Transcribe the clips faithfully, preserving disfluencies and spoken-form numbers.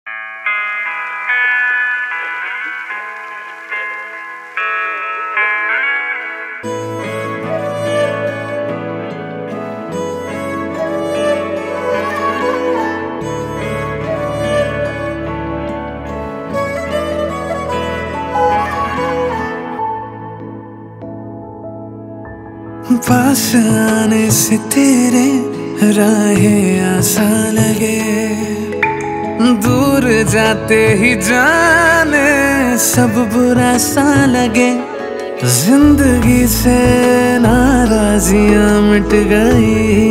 पास आने से तेरे राहें आसान लगे, दूर जाते ही जाने सब बुरा सा लगे। जिंदगी से नाराजियां मिट गई,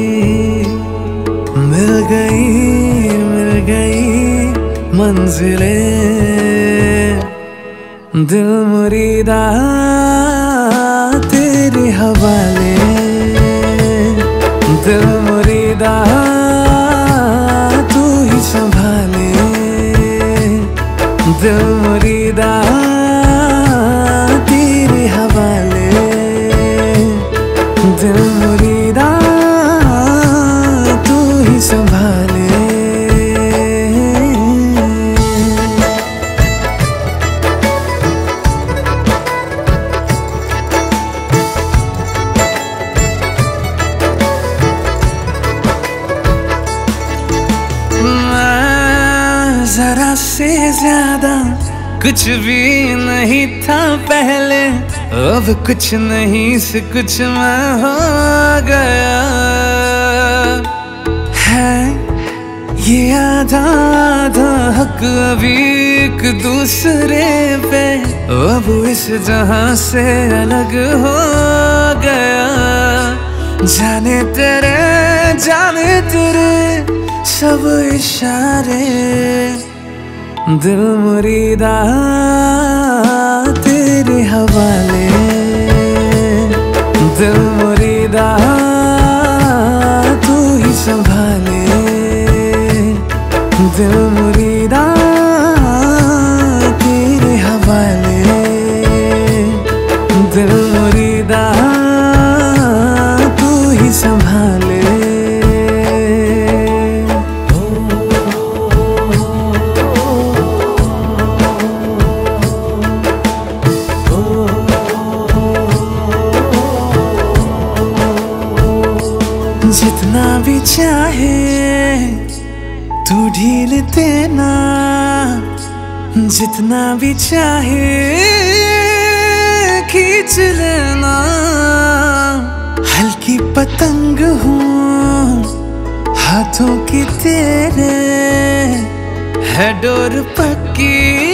मिल गई मिल गई मंजिलें। दिल मुरीदा तेरे हवाले, दिल मुरीदा तू ही संभाले। दिल मुरीदा तेरे हवाले, दिल मुरीदा तू ही संभाले। जरा से ज्यादा कुछ भी नहीं था पहले, अब कुछ नहीं से कुछ मैं हो गया। है ये आधा आधा हक अभी एक दूसरे पे, अब इस जहां से अलग हो गया। जाने तेरे जाने तेरे सब इशारे, दिल मुरीदा तेरे हवाले। दिल मुरीदा तू ही संभाले। दिल मुरीदा तेरे हवाले, दिल मुरीदा तू ही संभाले। जितना भी चाहे तू ढील देना, जितना भी चाहे खींच लेना। हल्की पतंग हूँ हाथों की तेरे, है डोर पक्की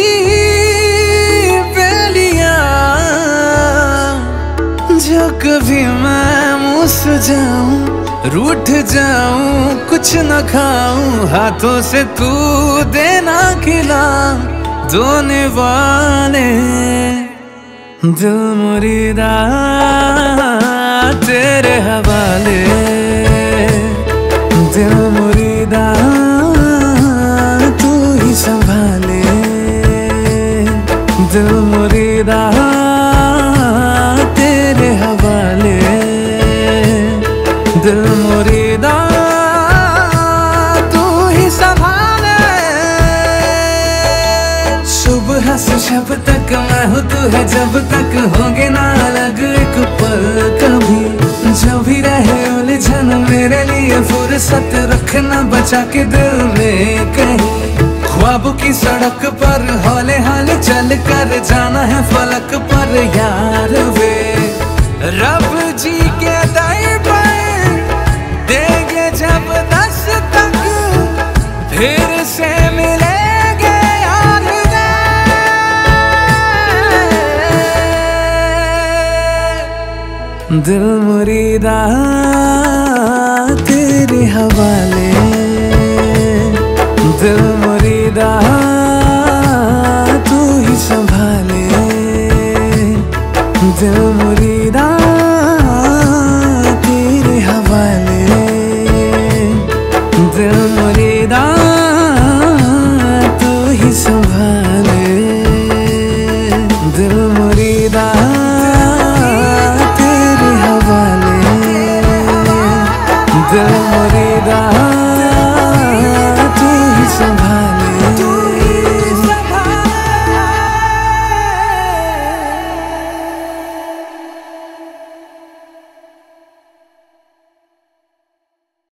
बेलियां। जो कभी मैं मुस जाऊं रूठ जाऊं कुछ न खाऊं, हाथों से तू देना खिला दोने वाले। दिल मुरीदा तेरे हवाले, दिल मुरीदा तू ही संभाले। दिल मुरीदा तेरे हवाले, दिल मुरीदा तू ही संभाले। सुबह से शब तक मैं हूँ तू है जब तक, होंगे ना अलग एक पल कभी। जो भी रहे उलझन मेरे लिए फुर्सत रखना बचा के दिल में कहीं। ख्वाब की सड़क पर हौले हाल चल कर जाना है फलक पर यार वे। रब जी के दर पर देंगे जब दस तक, फिर से मिलेंगे यार वे। दिल मुरीदा तेरे हवाले, दिल मुरीदा